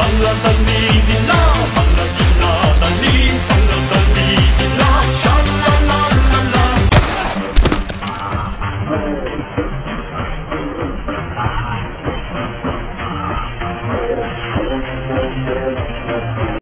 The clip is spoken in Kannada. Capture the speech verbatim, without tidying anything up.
浪啊等你的浪，忙了一